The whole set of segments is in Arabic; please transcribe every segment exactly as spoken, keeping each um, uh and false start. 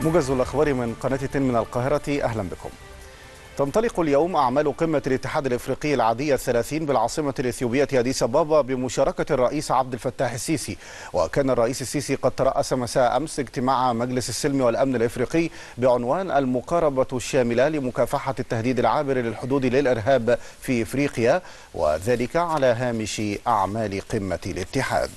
موجز الأخبار من قناة تن من القاهرة، أهلا بكم. تنطلق اليوم أعمال قمة الاتحاد الإفريقي العادية الثلاثين بالعاصمة الإثيوبية أديس أبابا بمشاركة الرئيس عبد الفتاح السيسي. وكان الرئيس السيسي قد ترأس مساء أمس اجتماع مجلس السلم والأمن الإفريقي بعنوان المقاربة الشاملة لمكافحة التهديد العابر للحدود للإرهاب في إفريقيا، وذلك على هامش أعمال قمة الاتحاد.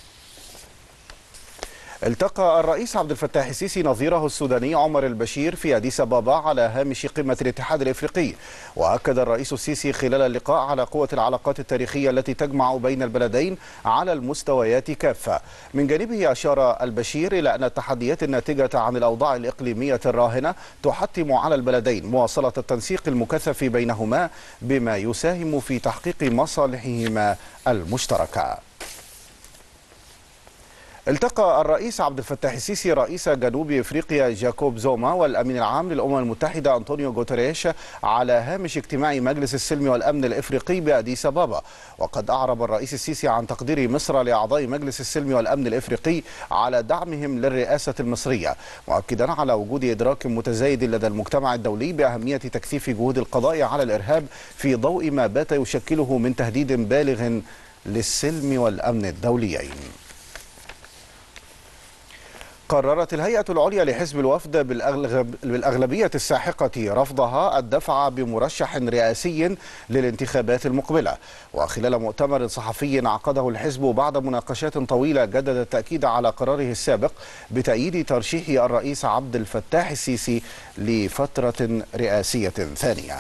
التقى الرئيس عبد الفتاح السيسي نظيره السوداني عمر البشير في أديس أبابا على هامش قمة الاتحاد الإفريقي. وأكد الرئيس السيسي خلال اللقاء على قوة العلاقات التاريخية التي تجمع بين البلدين على المستويات كافة. من جانبه أشار البشير إلى أن التحديات الناتجة عن الأوضاع الإقليمية الراهنة تحتم على البلدين مواصلة التنسيق المكثف بينهما بما يساهم في تحقيق مصالحهما المشتركة. التقى الرئيس عبد الفتاح السيسي رئيس جنوب افريقيا جاكوب زوما والامين العام للامم المتحده انطونيو غوتيريش على هامش اجتماع مجلس السلم والامن الافريقي باديس ابابا. وقد اعرب الرئيس السيسي عن تقدير مصر لاعضاء مجلس السلم والامن الافريقي على دعمهم للرئاسه المصريه، مؤكدا على وجود ادراك متزايد لدى المجتمع الدولي باهميه تكثيف جهود القضاء على الارهاب في ضوء ما بات يشكله من تهديد بالغ للسلم والامن الدوليين. قررت الهيئة العليا لحزب الوفد بالأغلبية الساحقة رفضها الدفع بمرشح رئاسي للانتخابات المقبلة. وخلال مؤتمر صحفي عقده الحزب بعد مناقشات طويلة جدد التأكيد على قراره السابق بتأييد ترشيح الرئيس عبد الفتاح السيسي لفترة رئاسية ثانية.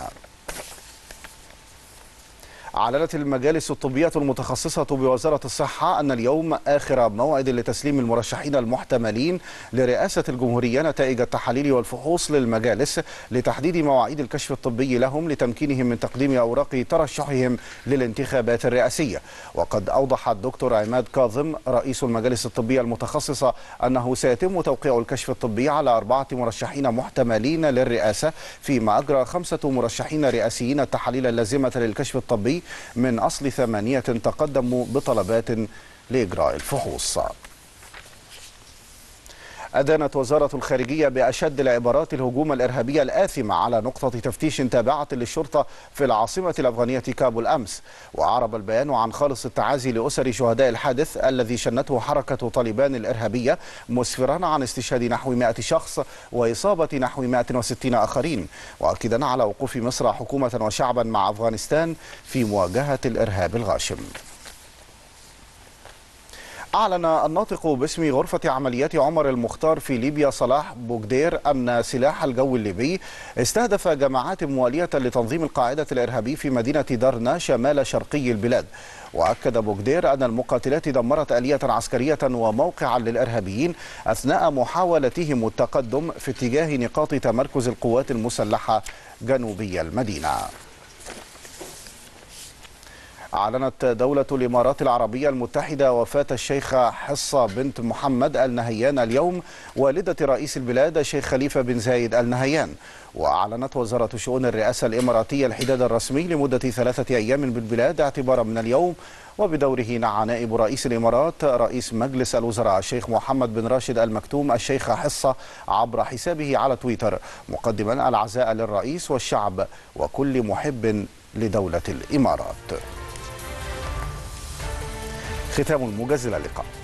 أعلنت المجالس الطبية المتخصصة بوزارة الصحة أن اليوم آخر موعد لتسليم المرشحين المحتملين لرئاسة الجمهورية نتائج التحاليل والفحوص للمجالس لتحديد مواعيد الكشف الطبي لهم لتمكينهم من تقديم أوراق ترشحهم للانتخابات الرئاسية. وقد أوضح الدكتور عماد كاظم رئيس المجالس الطبية المتخصصة أنه سيتم توقيع الكشف الطبي على أربعة مرشحين محتملين للرئاسة، فيما أجرى خمسة مرشحين رئاسيين التحاليل اللازمة للكشف الطبي من أصل ثمانية تقدموا بطلبات لإجراء الفحوص. أدانت وزارة الخارجية بأشد العبارات الهجوم الإرهابي الآثم على نقطة تفتيش تابعة للشرطة في العاصمة الأفغانية كابول أمس. وأعرب البيان عن خالص التعازي لأسر شهداء الحادث الذي شنته حركة طالبان الإرهابية، مسفرا عن استشهاد نحو مئة شخص وإصابة نحو مئة وستين آخرين، وأكدا على وقوف مصر حكومة وشعبا مع أفغانستان في مواجهة الإرهاب الغاشم. أعلن الناطق باسم غرفة عمليات عمر المختار في ليبيا صلاح بوغدير أن سلاح الجو الليبي استهدف جماعات موالية لتنظيم القاعدة الإرهابي في مدينة درنا شمال شرقي البلاد. وأكد بوغدير أن المقاتلات دمرت آلية عسكرية وموقعا للإرهابيين أثناء محاولتهم التقدم في اتجاه نقاط تمركز القوات المسلحة جنوبي المدينة. أعلنت دولة الإمارات العربية المتحدة وفاة الشيخة حصة بنت محمد آل نهيان اليوم، والدة رئيس البلاد الشيخ خليفة بن زايد آل نهيان. وأعلنت وزارة شؤون الرئاسة الإماراتية الحداد الرسمي لمدة ثلاثة أيام بالبلاد اعتبارا من اليوم. وبدوره نعى نائب رئيس الإمارات رئيس مجلس الوزراء الشيخ محمد بن راشد آل مكتوم الشيخة حصة عبر حسابه على تويتر، مقدما العزاء للرئيس والشعب وكل محب لدولة الإمارات. ختام الموجز، إلى اللقاء.